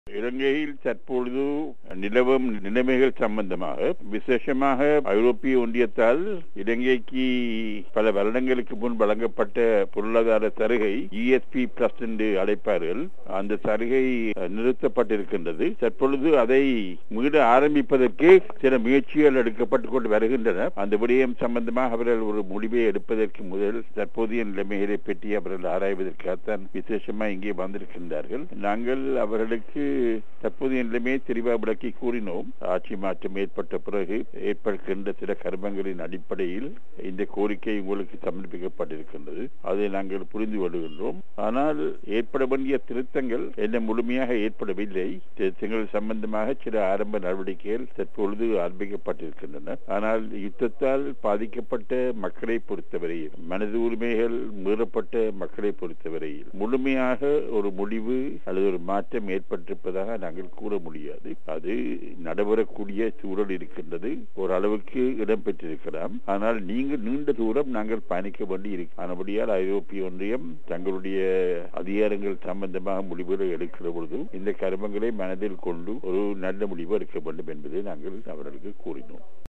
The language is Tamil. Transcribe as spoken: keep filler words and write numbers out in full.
இலங்கையில் தற்பொழுது நிலவும் நிலைமைகள் சம்பந்தமாக விசேஷமாக ஐரோப்பிய ஒன்றியத்தால் இலங்கைக்கு பல வருடங்களுக்கு முன் வழங்கப்பட்ட பொருளாதார சலுகை இஎஸ்பி பிளஸ் என்று அழைப்பார்கள். அந்த சலுகை நிறுத்தப்பட்டிருக்கின்றது. தற்பொழுது அதை மீள ஆரம்பிப்பதற்கு சில முயற்சிகள் எடுக்கப்பட்டுக் கொண்டு வருகின்றன. அந்த விடயம் சம்பந்தமாக அவர்கள் ஒரு முடிவை எடுப்பதற்கு முதல் தற்போதைய நிலைமைகளை பற்றி அவர்கள் ஆராய்வதற்காகத்தான் விசேஷமாக இங்கே வந்திருக்கின்றார்கள். நாங்கள் அவர்களுக்கு தற்போதைய நிலைமையை தெளிவாக விளக்கி கூறினோம். ஆட்சி மாற்றம் ஏற்பட்ட பிறகு ஏற்படுகின்ற சில கர்மங்களின் அடிப்படையில் இந்த கோரிக்கை உங்களுக்கு சமர்ப்பிக்கப்பட்டிருக்கின்றது. அதை நாங்கள் புரிந்து கொள்கின்றோம். ஆனால் ஏற்பட வேண்டிய திருத்தங்கள் என்ன முழுமையாக ஏற்படவில்லை. திருத்தங்கள் சம்பந்தமாக சில ஆரம்ப நடவடிக்கைகள் தற்பொழுது ஆரம்பிக்கப்பட்டிருக்கின்றன. ஆனால் யுத்தத்தால் பாதிக்கப்பட்ட மக்களை பொறுத்தவரையில், மனித உரிமைகள் மீறப்பட்ட மக்களை பொறுத்தவரையில் முழுமையாக ஒரு முடிவு அல்லது ஒரு மாற்றம் ஏற்பட்டிருப்பதாக நாங்கள் கூற முடியாது. அது நடைபெறக்கூடிய சூழல் இருக்கின்றது. ஓரளவுக்கு இடம்பெற்றிருக்கலாம். ஆனால் நீங்கள் நீண்ட தூரம் நாங்கள் பயணிக்க வேண்டி இருக்கு. ஆனபடியால் ஐரோப்பிய ஒன்றியம் தங்களுடைய அதிகாரங்கள் சம்பந்தமாக முடிவுகளை எடுக்கிற பொழுது இந்த கருமங்களை மனதில் கொண்டு ஒரு நல்ல முடிவு எடுக்க வேண்டும் என்பதை நாங்கள் அவர்களுக்கு கூறினோம்.